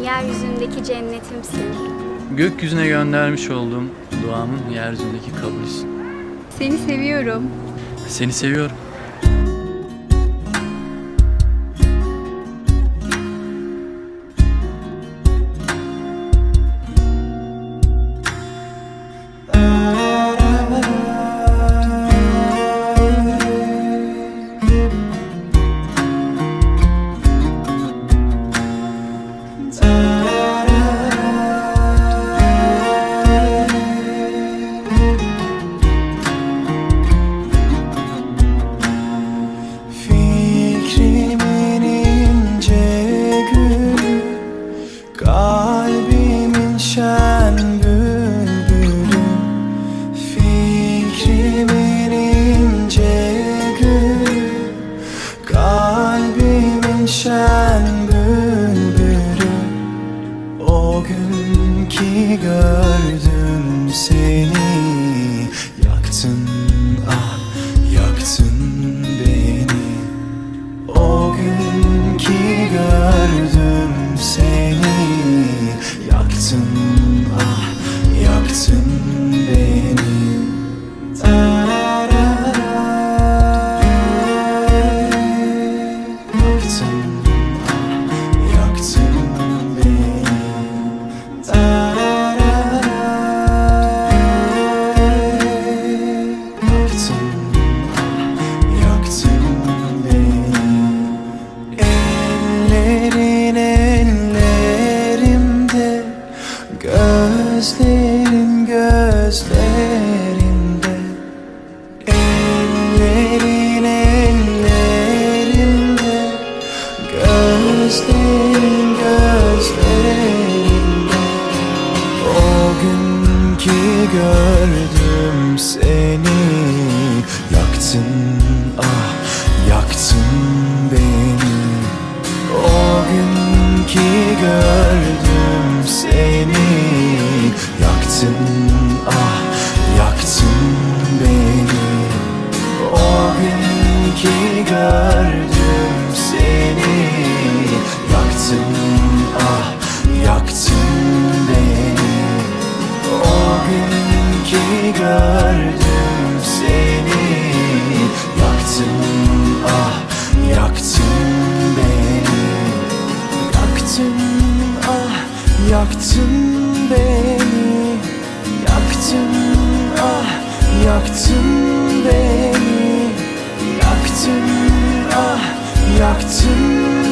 yeryüzündeki cennetimsin. Gökyüzüne göndermiş olduğum duamın yeryüzündeki kabulüsün. Seni seviyorum. Seni seviyorum. Kalbimin şen bülbülü, fikrimin ince gülü. Kalbimin şen bülbülü, o gün ki gördüm seni. Yaktın, ah yaktın beni. O gün ki gördüm seni. Yaktın, ah yaktın beni. Yaktın, ah yaktın beni. Yaktın, ah yaktın beni. Ellerin ellerimde, gözlerin gözlerimde. Ellerin ellerimde, gözlerin gözlerimde. O gün ki gördüm seni. Yaktın, ah yaktın beni. O gün ki gördüm seni. Yaktın, ah yaktın beni. O gün ki gördüm seni. Yaktın, ah yaktın beni. O gün ki gördüm seni. Yaktın, ah yaktın beni. Yaktın, ah yaktın beni. Yaktın, ah yaktın beni. Yaktın, ah yaktın